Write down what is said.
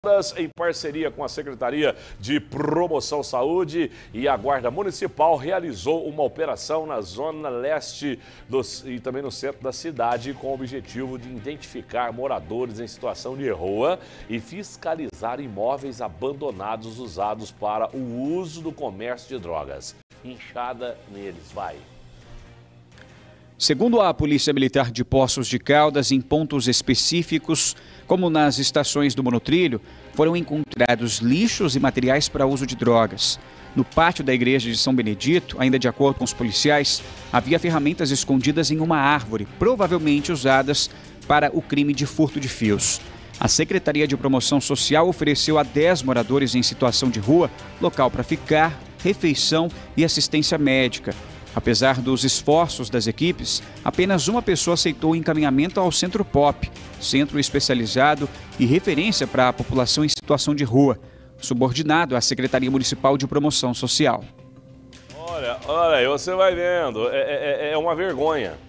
Em parceria com a Secretaria de Promoção Saúde e a Guarda Municipal, realizou uma operação na zona leste e também no centro da cidade, com o objetivo de identificar moradores em situação de rua e fiscalizar imóveis abandonados usados para o uso do comércio de drogas. Inchada neles, vai. Segundo a Polícia Militar de Poços de Caldas, em pontos específicos, como nas estações do monotrilho, foram encontrados lixos e materiais para uso de drogas. No pátio da igreja de São Benedito, ainda de acordo com os policiais, havia ferramentas escondidas em uma árvore, provavelmente usadas para o crime de furto de fios. A Secretaria de Promoção Social ofereceu a 10 moradores em situação de rua local para ficar, refeição e assistência médica. Apesar dos esforços das equipes, apenas uma pessoa aceitou o encaminhamento ao Centro Pop, centro especializado e referência para a população em situação de rua, subordinado à Secretaria Municipal de Promoção Social. Olha aí, você vai vendo, é uma vergonha.